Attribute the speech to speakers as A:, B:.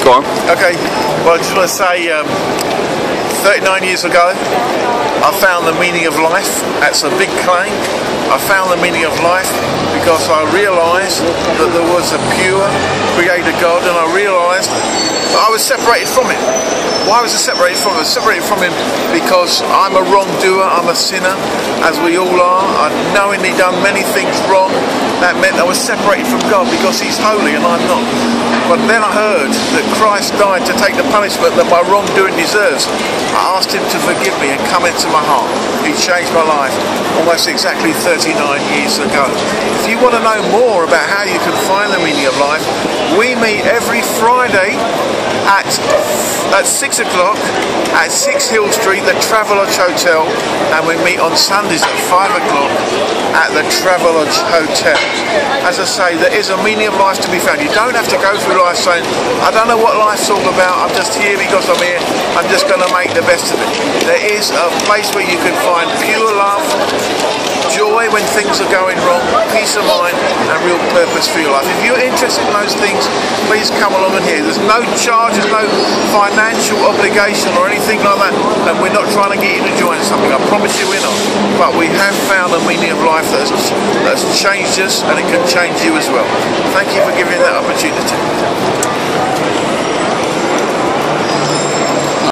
A: Go on.
B: Okay, well, I just want to say 39 years ago, I found the meaning of life. That's a big claim. I found the meaning of life because I realised that there was a pure creator God, and I realised that I was separated from Him. Why was I separated from Him? I was separated from Him because I'm a wrongdoer, I'm a sinner, as we all are. I'd knowingly done many things wrong. That meant I was separated from God because He's holy and I'm not. But then I heard that Christ died to take the punishment that my wrongdoing deserves. I asked Him to forgive me and come into my heart. He changed my life almost exactly 39 years ago. If you want to know more about how you can find the meaning of life, we meet every Friday at 6 o'clock at 6 Hill Street, the Travelodge Hotel, and we meet on Sundays at 5 o'clock at the Travelodge Hotel. As I say, there is a meaning of life to be found. You don't have to go through life saying, I don't know what life's all about, I'm just here because I'm here, I'm just going to make the best of it. There is a place where you can find pure love, joy when things are going wrong, peace of mind and real purpose for your life. If you're interested in those things, please come along and hear. There's no charge, there's no financial obligation or anything like that, and we're not trying to get you to join something. I promise you we're not. But we have found a meaning of life that's changed us, and it can change you as well. Thank you for giving that opportunity.